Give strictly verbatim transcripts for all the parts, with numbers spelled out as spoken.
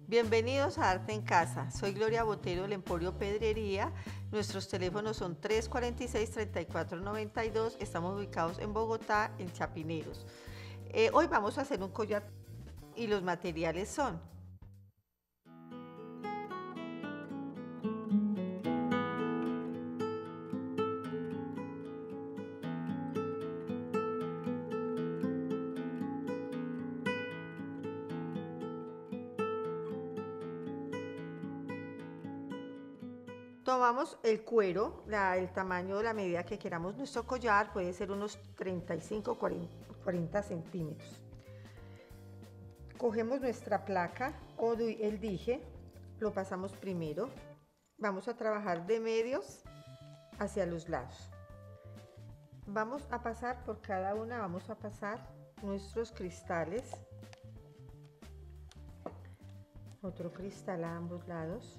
Bienvenidos a Arte en Casa. Soy Gloria Botero del Emporio Pedrería. Nuestros teléfonos son tres cuatro seis, tres cuatro nueve dos. Estamos ubicados en Bogotá, en Chapineros. Eh, hoy vamos a hacer un collar y los materiales son tomamos el cuero, la, el tamaño de la medida que queramos nuestro collar, puede ser unos treinta y cinco, cuarenta centímetros. Cogemos nuestra placa o el dije, lo pasamos primero. Vamos a trabajar de medios hacia los lados. Vamos a pasar por cada una, vamos a pasar nuestros cristales. Otro cristal a ambos lados.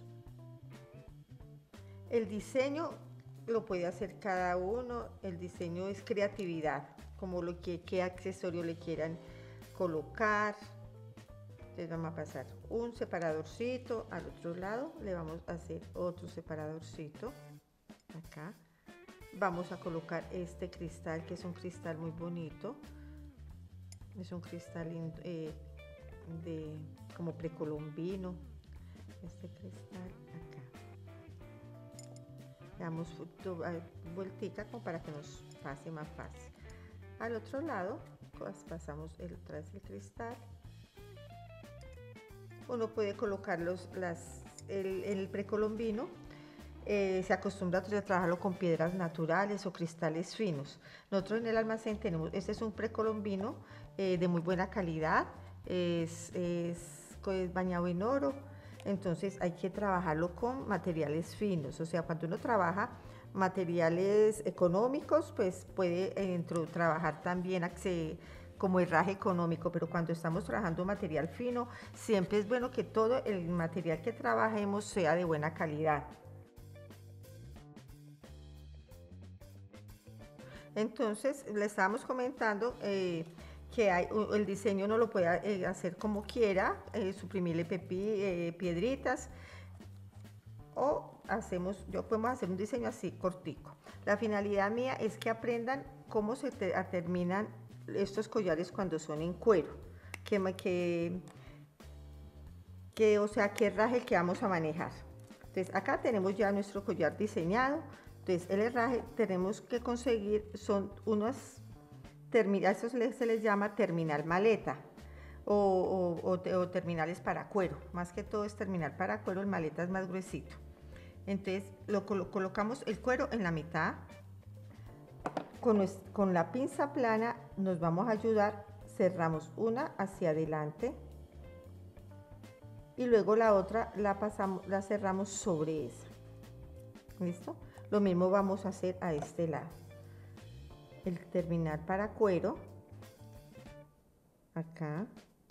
El diseño lo puede hacer cada uno, el diseño es creatividad, como lo que, qué accesorio le quieran colocar. Entonces vamos a pasar un separadorcito, al otro lado le vamos a hacer otro separadorcito, acá. Vamos a colocar este cristal, que es un cristal muy bonito, es un cristal eh, de, como precolombino, este cristal acá. Damos vueltica como para que nos pase más fácil. Al otro lado pues pasamos el, tras el cristal. Uno puede colocar los, las, el, el precolombino. Eh, se acostumbra a trabajarlo con piedras naturales o cristales finos. Nosotros en el almacén tenemos, este es un precolombino eh, de muy buena calidad, es, es, es bañado en oro. Entonces hay que trabajarlo con materiales finos, o sea, cuando uno trabaja materiales económicos, pues puede eh, trabajar también como herraje económico, pero cuando estamos trabajando material fino, siempre es bueno que todo el material que trabajemos sea de buena calidad. Entonces, le estábamos comentando eh, que hay, el diseño no lo puede eh, hacer como quiera, eh, suprimirle pepi, eh, piedritas, o hacemos, yo podemos hacer un diseño así cortico. La finalidad mía es que aprendan cómo se te, terminan estos collares cuando son en cuero, que, que, que, o sea, qué herraje que vamos a manejar. Entonces, acá tenemos ya nuestro collar diseñado. Entonces, el herraje tenemos que conseguir, son unos terminales, eso se les, se les llama terminal maleta o, o, o, o terminales para cuero. Más que todo es terminal para cuero, el maleta es más gruesito. Entonces, lo, lo colocamos el cuero en la mitad. Con, con la pinza plana nos vamos a ayudar, cerramos una hacia adelante y luego la otra la pasamos, la cerramos sobre esa. ¿Listo? Lo mismo vamos a hacer a este lado. El terminal para cuero, acá,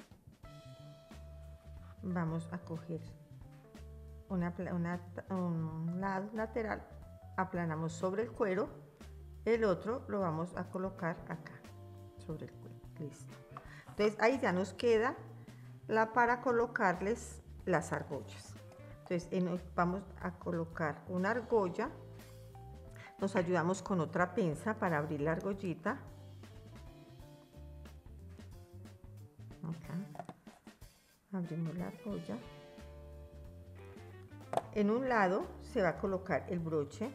vamos a coger una, una, un lado lateral, aplanamos sobre el cuero, el otro lo vamos a colocar acá, sobre el cuero, listo. Entonces ahí ya nos queda la para colocarles las argollas. Entonces en, vamos a colocar una argolla. Nos ayudamos con otra pinza para abrir la argollita. Acá. Abrimos la argolla. En un lado se va a colocar el broche.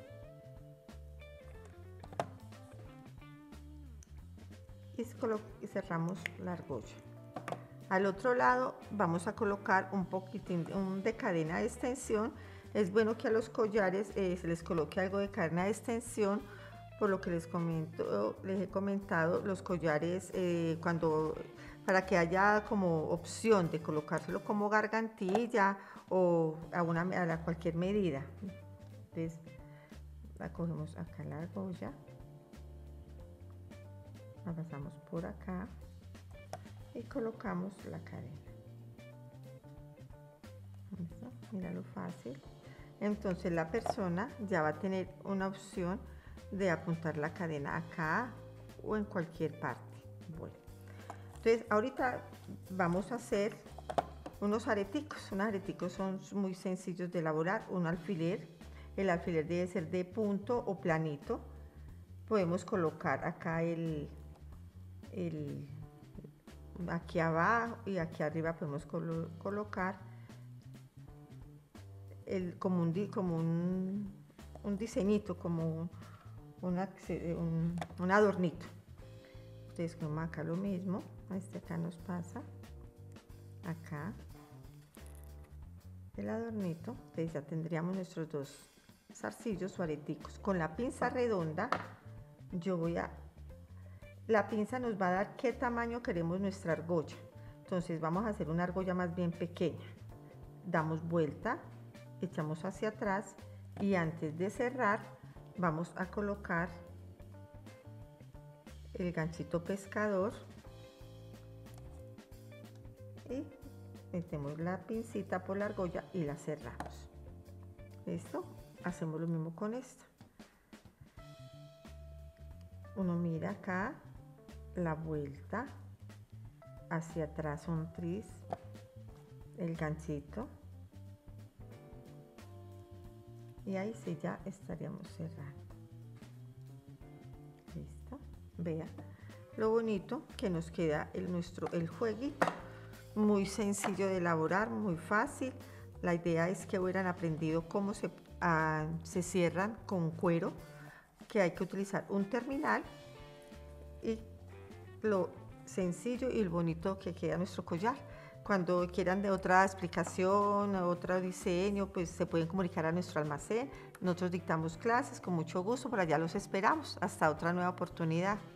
Y cerramos la argolla. Al otro lado vamos a colocar un poquitín un de cadena de extensión. Es bueno que a los collares eh, se les coloque algo de cadena de extensión, por lo que les comento, les he comentado, los collares eh, cuando para que haya como opción de colocárselo como gargantilla o a, una, a cualquier medida. Entonces la cogemos acá la argolla, la pasamos por acá y colocamos la cadena. ¿Listo? Mira lo fácil. Entonces la persona ya va a tener una opción de apuntar la cadena acá o en cualquier parte. Bueno, entonces ahorita vamos a hacer unos areticos. Unos areticos son muy sencillos de elaborar. Un alfiler, el alfiler debe ser de punto o planito. Podemos colocar acá el, el aquí abajo y aquí arriba podemos colo colocar el, como, un, como un, un diseñito, como una, un, un adornito. Entonces como acá lo mismo, este acá nos pasa, acá el adornito. Entonces ya tendríamos nuestros dos zarcillos o areticos. Con la pinza redonda yo voy a, la pinza nos va a dar qué tamaño queremos nuestra argolla. Entonces vamos a hacer una argolla más bien pequeña. Damos vuelta, echamos hacia atrás y antes de cerrar vamos a colocar el ganchito pescador y metemos la pincita por la argolla y la cerramos. ¿Listo? Hacemos lo mismo con esto. Uno mira acá, la vuelta, hacia atrás un tris, el ganchito, y ahí sí ya estaríamos cerrando. Listo, vea lo bonito que nos queda el nuestro el jueguito, muy sencillo de elaborar, muy fácil. La idea es que hubieran aprendido cómo se, ah, se cierran con cuero, que hay que utilizar un terminal, y lo sencillo y el bonito que queda nuestro collar. Cuando quieran de otra explicación, otro diseño, pues se pueden comunicar a nuestro almacén. Nosotros dictamos clases con mucho gusto, por allá los esperamos. Hasta otra nueva oportunidad.